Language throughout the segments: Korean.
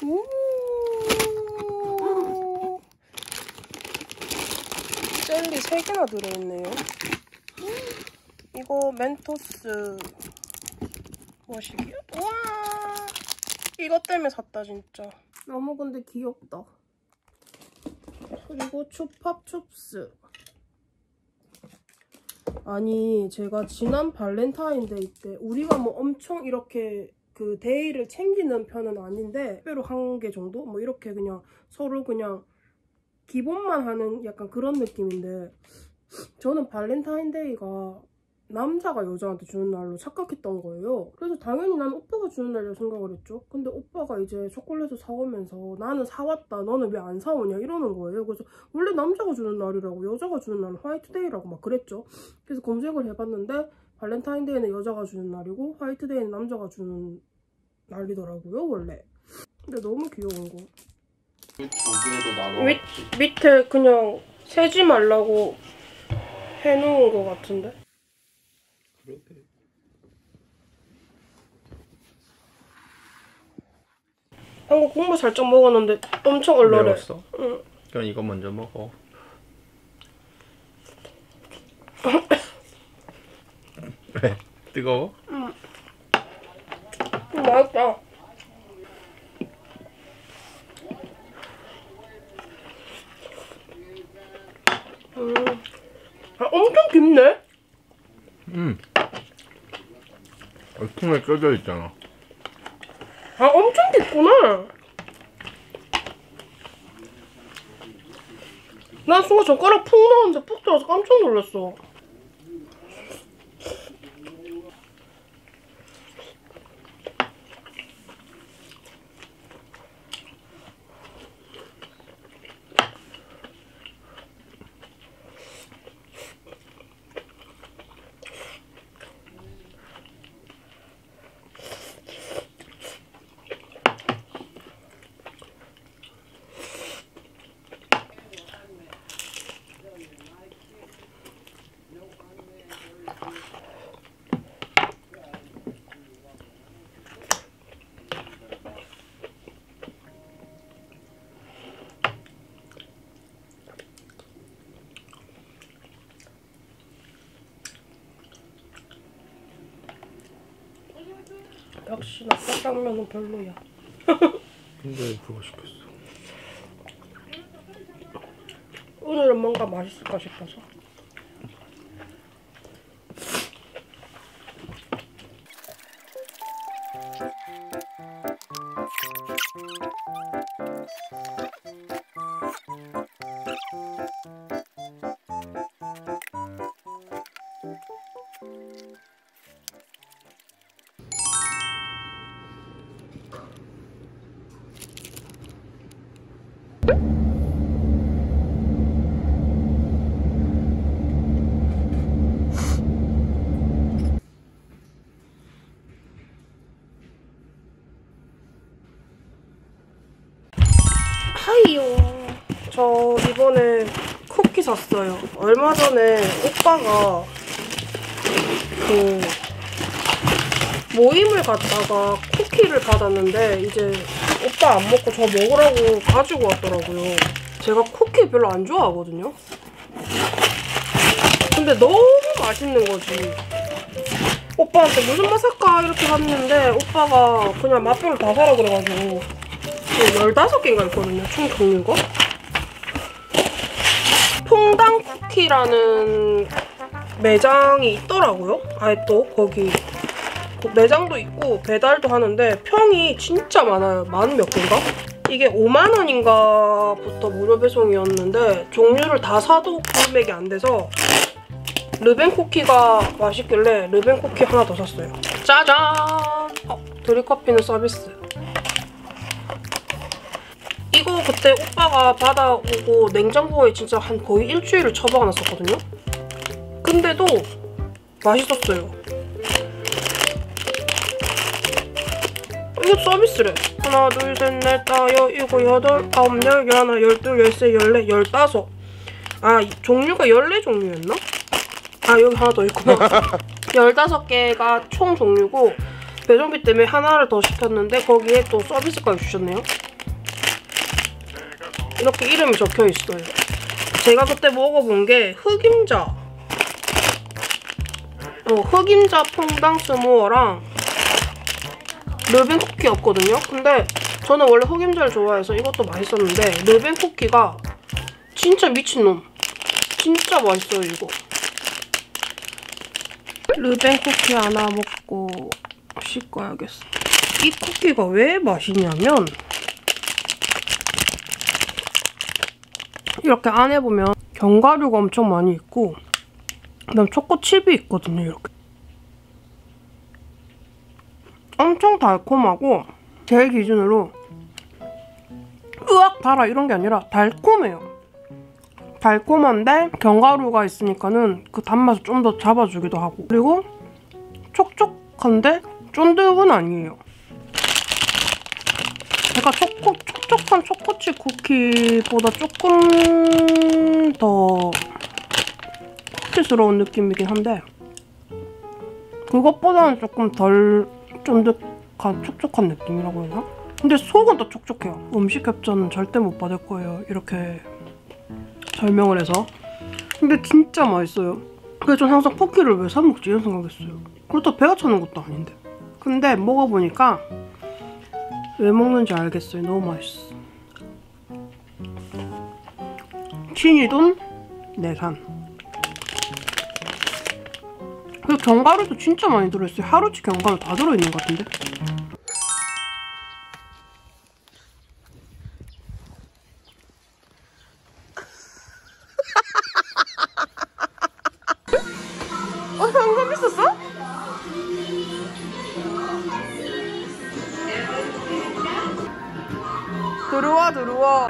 젤리 3개나 들어있네요. 이거 멘토스 뭐시기야? 우와! 이것 때문에 샀다 진짜. 너무 근데 귀엽다. 그리고 추팝춥스. 아니 제가 지난 발렌타인데이 때 우리가 뭐 엄청 이렇게 그 데이를 챙기는 편은 아닌데 특별히 1개 정도? 뭐 이렇게 그냥 서로 그냥 기본만 하는 약간 그런 느낌인데 저는 발렌타인데이가 남자가 여자한테 주는 날로 착각했던 거예요. 그래서 당연히 난 오빠가 주는 날이라고 생각을 했죠. 근데 오빠가 이제 초콜릿을 사오면서 나는 사왔다 너는 왜 안 사오냐 이러는 거예요. 그래서 원래 남자가 주는 날이라고 여자가 주는 날은 화이트데이라고 막 그랬죠. 그래서 검색을 해봤는데 발렌타인데이는 여자가 주는 날이고 화이트데이는 남자가 주는 날이더라고요 원래. 근데 너무 귀여운 거. 두 개도 나눠. 밑에 그냥 세지 말라고 해놓은 거 같은데? 그러게. 방금 국물 살짝 먹었는데 엄청 얼얼해. 매웠어? 응. 그럼 이거 먼저 먹어. 왜? 뜨거워? 응. 맛있다. 아, 엄청 깊네? 통에 껴져 있잖아. 아, 엄청 깊구나. 나 순간 젓가락 푹 넣었는데 푹 들어서 깜짝 놀랐어. 역시 나 짜장면은 별로야. 근데 그거 시켰어. 오늘은 뭔가 맛있을까 싶어서. 하이요. 저 이번에 쿠키 샀어요. 얼마 전에 오빠가 그 모임을 갔다가 쿠키를 받았는데 이제 오빠 안 먹고 저 먹으라고 가지고 왔더라고요. 제가 쿠키 별로 안 좋아하거든요. 근데 너무 맛있는 거지. 오빠한테 무슨 맛 살까 이렇게 샀는데 오빠가 그냥 맛별로 다 사라 그래가지고 15개인가 있거든요, 총 종류가. 퐁당 쿠키라는 매장이 있더라고요. 아예 또 거기 매장도 있고 배달도 하는데 평이 진짜 많아요. 만 몇 개인가? 이게 5만 원인가 부터 무료 배송이었는데 종류를 다 사도 금액이 안 돼서 르벤 쿠키가 맛있길래 르벤 쿠키 하나 더 샀어요. 짜잔! 드립커피는 서비스. 이거 그때 오빠가 받아오고 냉장고에 진짜 한 거의 일주일을 처박아놨었거든요? 근데도 맛있었어요. 이거 서비스래. 하나, 둘, 셋, 넷, 다섯, 일곱, 여덟, 아홉, 열, 열하나, 열둘, 열세, 열네, 열다섯. 아, 종류가 14종류였나? 아, 여기 하나 더 있구나. 15개가 총 종류고 배송비 때문에 하나를 더 시켰는데 거기에 또 서비스까지 주셨네요. 이렇게 이름이 적혀 있어요. 제가 그때 먹어본 게 흑임자 퐁당 스모어랑 르뱅 쿠키였거든요. 근데 저는 원래 흑임자를 좋아해서 이것도 맛있었는데 르뱅 쿠키가 진짜 미친놈. 진짜 맛있어요, 이거. 르뱅 쿠키 하나 먹고 씻어야겠어. 이 쿠키가 왜 맛있냐면 이렇게 안에 보면 견과류가 엄청 많이 있고 그다음 초코칩이 있거든요. 이렇게 엄청 달콤하고 제 기준으로 으악 달아 이런 게 아니라 달콤해요. 달콤한데 견과류가 있으니까는 그 단맛을 좀 더 잡아주기도 하고 그리고 촉촉한데 쫀득은 아니에요. 제가 촉촉한 초코칩 쿠키보다 조금 더 쿠키스러운 느낌이긴 한데 그것보다는 조금 덜 쫀득한 촉촉한 느낌이라고 해야 되나? 근데 속은 더 촉촉해요. 음식 협찬은 절대 못 받을 거예요. 이렇게 설명을 해서. 근데 진짜 맛있어요. 그래서 전 항상 포키를 왜 사 먹지 이런 생각했어요. 그렇다고 배가 차는 것도 아닌데. 근데 먹어보니까 왜 먹는지 알겠어요. 너무 맛있어. 친이돈 내산. 그리고 견과류도 진짜 많이 들어있어요. 하루치 견과류 다 들어있는 것 같은데? 방금 있었어? 들어와.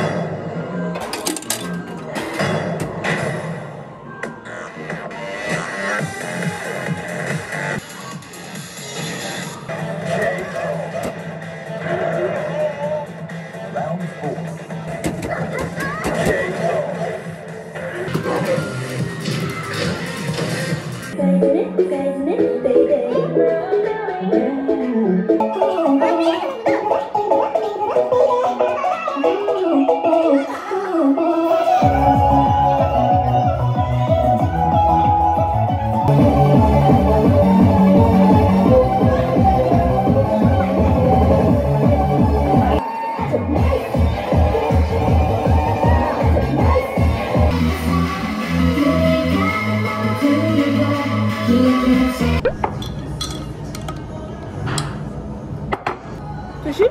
대신?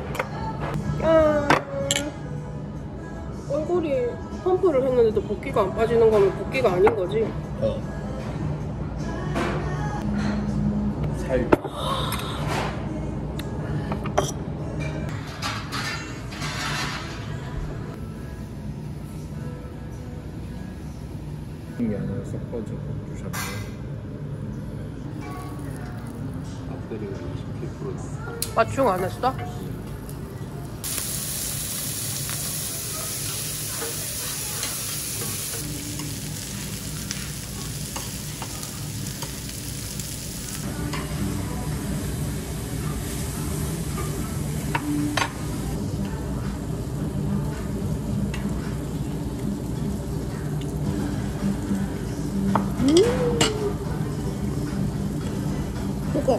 얼굴이 펌프를 했는데도 붓기가 안 빠지는 거면 붓기가 아닌 거지? 살. 이게 아니라 섞어져 주셨네. 배터리가 27%. 맞춤 안 했어? 그거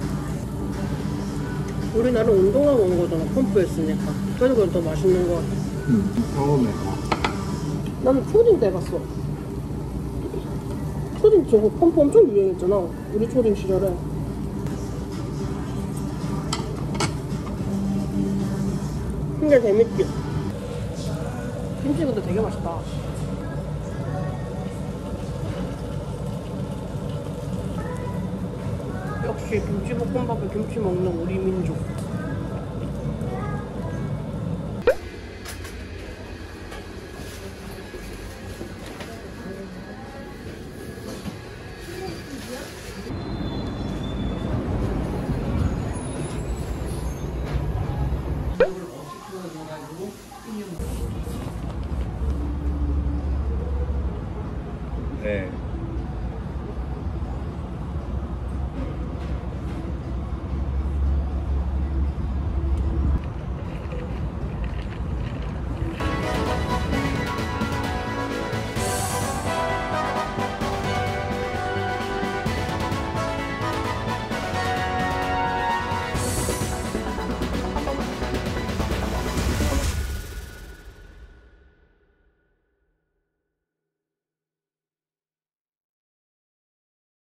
우리나라 운동하고 온 거잖아. 펌프했으니까. 그래서 그건 더 맛있는 거 같아. 처음에 나는 초딩 때 봤어. 초딩 저거 펌프 엄청 유행했잖아. 우리 초딩 시절에. 근데 재밌지? 김치 근데 되게 맛있다. 역시 김치볶음밥에 김치 먹는 우리 민족. 네.